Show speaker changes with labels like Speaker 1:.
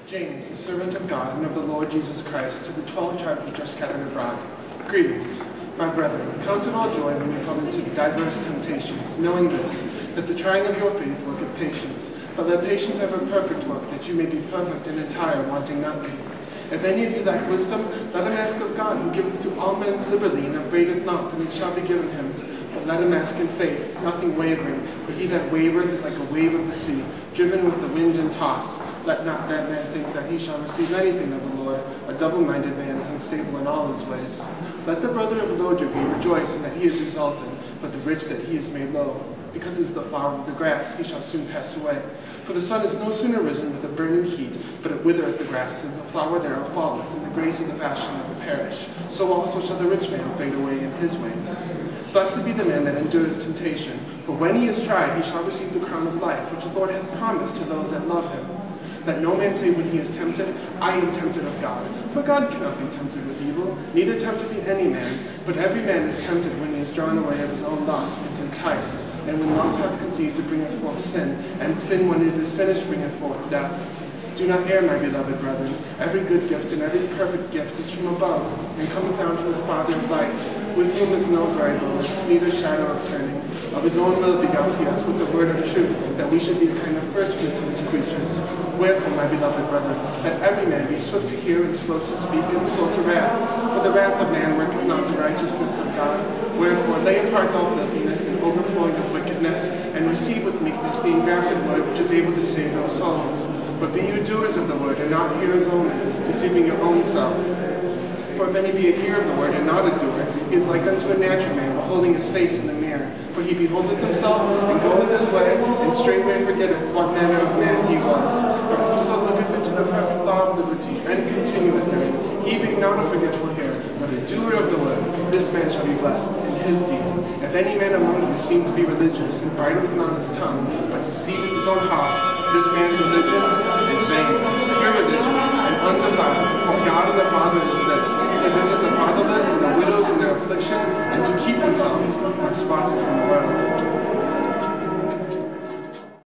Speaker 1: James, a servant of God and of the Lord Jesus Christ, to the 12 tribes which are scattered abroad. Greetings, my brethren. Count it all joy when you fall into diverse temptations, knowing this, that the trying of your faith worketh patience. But let patience have a perfect work, that you may be perfect and entire, wanting nothing. If any of you lack wisdom, let him ask of God, who giveth to all men liberally, and upbraideth not, and it shall be given him. But let him ask in faith, nothing wavering. For he that wavereth is like a wave of the sea, driven with the wind and tossed. Let not that man think that he shall receive anything of the Lord. A double-minded man is unstable in all his ways. Let the brother of Loder be rejoicing that he is exalted, but the rich that he is made low. Because he is the flower of the grass, he shall soon pass away. For the sun is no sooner risen with a burning heat, but it withereth the grass, and the flower thereof falleth, and the grace of the fashioner will perish. So also shall the rich man fade away in his ways. Blessed be the man that endureth temptation, for when he is tried, he shall receive the crown of life, which the Lord hath promised to those that love him. Let no man say when he is tempted, I am tempted of God. For God cannot be tempted with evil, neither tempteth he any man. But every man is tempted when he is drawn away of his own lust, and enticed. And when lust hath conceived, it bringeth forth sin, and sin, when it is finished, bringeth forth death. Do not err, my beloved brethren. Every good gift and every perfect gift is from above, and cometh down from the Father of lights, with whom is no variableness, neither shadow of turning. Of his own will begot he us with the word of truth, that we should be a kind of firstfruits of his creatures. Wherefore, my beloved brethren, let every man be swift to hear, and slow to speak, and slow to wrath. For the wrath of man worketh not the righteousness of God. Wherefore, lay apart all filthiness and overflowing of wickedness, and receive with meekness the engrafted word which is able to save your souls. But be you doers of the word, and not hearers only, deceiving your own self. For if any be a hearer of the word, and not a doer, he is like unto a natural man, beholding his face in the mirror. For he beholdeth himself, and goeth his way, and straightway forgetteth what manner of man he was. But whoso looketh into the perfect law of liberty, and continueth therein, he being not a forgetful hearer, but a doer of the word, this man shall be blessed in his deed. If any man among you seem to be religious, and bridleth not his tongue, but deceiveth his own heart, this man's religion is vain. Pure religion and undefiled, for God and the Father is this, to visit the fatherless